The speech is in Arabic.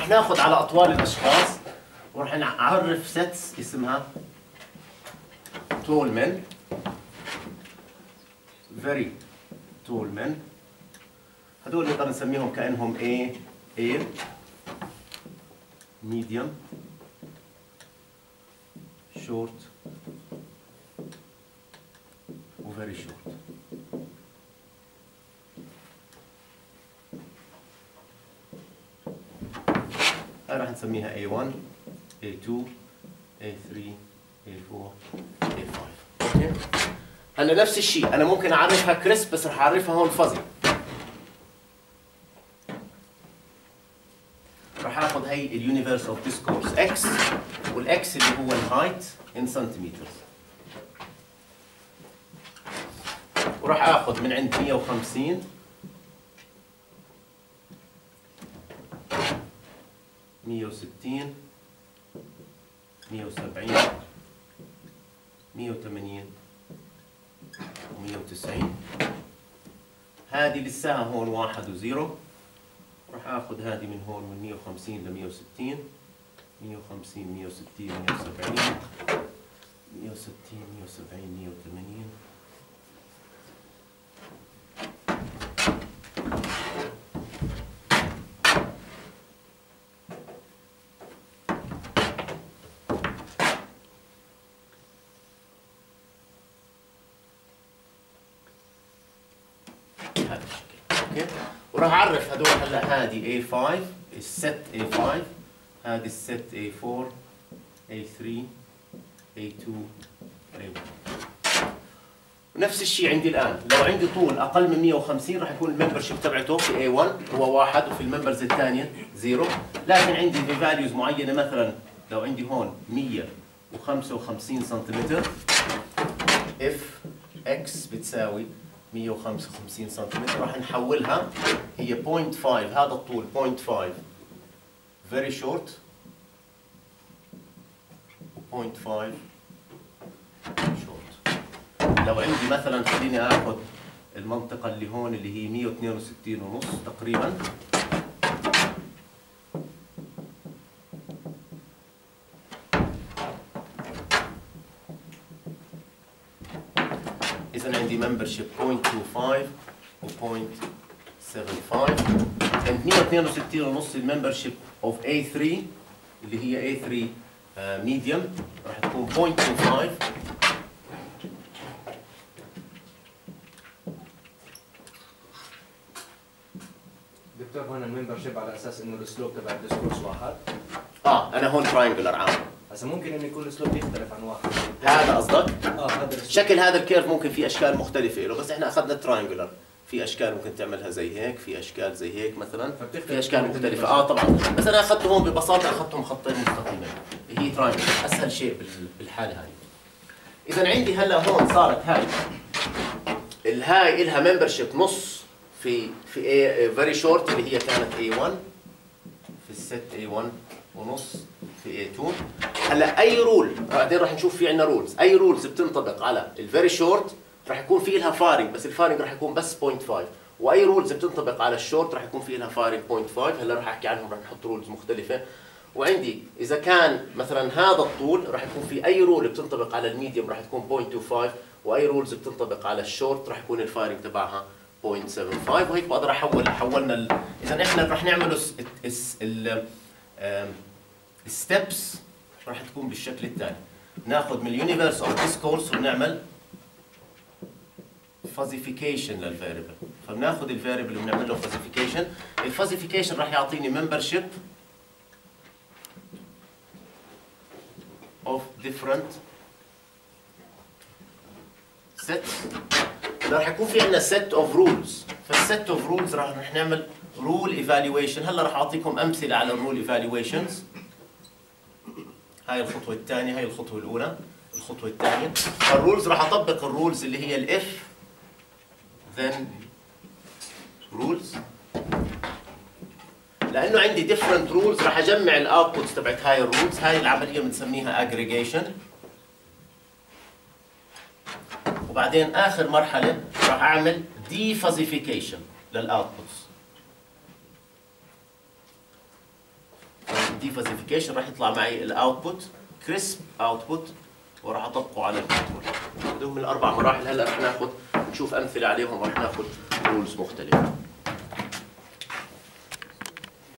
راح ناخذ على اطوال الاشخاص وراح نعرف سيتس اسمها tall men, very tall men. هدول نقدر نسميهم كأنهم A medium short و very short. هاي راح نسميها A1 A2 A3 A4 A5. اوكي. هلا نفس الشيء انا ممكن اعرفها كريسب بس راح اعرفها هون فازي. راح اخذ هي اليونيفرس اوف ديسكورس اكس والاكس اللي هو الهايت ان سنتيمترز. وراح اخذ من عند 150 160 170 180 و190. هذه لساها هون 1 و0. راح اخذ هذه من هون من 150 ل 160 150 160 170 160 170 180. هذا الشكل. اوكي. وراح اعرف هذول هلا هذه A5 الست A5 هذه الست A4 A3 A2 A1. نفس الشيء عندي الان لو عندي طول اقل من 150 راح يكون الممبرشيب تبعته في A1 هو 1 وفي الممبرز الثانيه 0. لكن عندي في فاليوز معينه مثلا لو عندي هون 155 سنتيمتر اف اكس بتساوي 155 سنتيمتر راح نحولها هي 0.5 هذا الطول 0.5 very short و 0.5 short. لو عندي مثلا خليني اخذ المنطقة اللي هون اللي هي 162 ونص تقريبا. إذا عندي membership 0.25 و 0.75 عند 162 ونص الممبرشيب of A3 اللي هي A3 medium راح تكون 0.25 دكتور هون الممبرشيب على اساس انه الاسلوب تبع الديسكورس واحد. انا هون تراينجلر عام. هسه ممكن انه يكون الاسلوب يختلف عن واحد. هذا قصدك؟ هذا شكل هذا الكيرف ممكن في اشكال مختلفه له بس احنا اخذنا تراينجلر. في اشكال ممكن تعملها زي هيك، في اشكال زي هيك مثلا، في اشكال مختلفه. طبعا بس انا اخذته هون ببساطه اخذتهم خطين مستقيمين. هي تراينجلر اسهل شيء بالحاله هاي. اذا عندي هلا هون صارت هاي لها ممبرشيب نص في A فيري شورت اللي هي كانت A1 في الست A1 ونص في A2. هلا اي رول بعدين راح نشوف في عندنا رولز، اي رولز بتنطبق على الفيري شورت راح يكون في لها فارق بس الفارق راح يكون بس 0.5 واي رولز بتنطبق على الشورت راح يكون في لها فارق 0.5. هلا راح احكي عنهم راح نحط رولز مختلفه. وعندي اذا كان مثلا هذا الطول راح يكون في اي رول بتنطبق على الميديوم راح تكون 0.25 واي رولز بتنطبق على الشورت راح يكون الفارق تبعها 0.75 وهيك بقدر حولنا اذا احنا راح نعمل الستبس راح تكون بالشكل التالي. ناخذ من اليونيفرس اوف ديسكورس وبنعمل فازيفيكيشن للفاريبل. فبناخذ الفاريبل وبنعمل له فازيفيكيشن. الفازيفيكيشن راح يعطيني ممبرشيب of different sets. راح يكون في عندنا set of rules. فالset of rules راح نعمل rule evaluation. هلا راح اعطيكم امثله على الرول evaluations. هاي الخطوه الثانيه، هاي الخطوه الاولى، الخطوه الثانيه. فالرولز راح اطبق الرولز اللي هي الاف then rules. لانه عندي different rules راح اجمع الاوتبوتس تبعت هاي الرولز. هاي العمليه بنسميها aggregation. وبعدين اخر مرحله راح اعمل defuzzifycation للاوتبوتس. الديفازيفيكيشن راح يطلع معي الاوتبوت كريسب اوتبوت، وراح اطبقه على الكنترول. هذول من الاربع مراحل. هلا راح ناخذ نشوف امثله عليهم، راح ناخذ رولز مختلفه.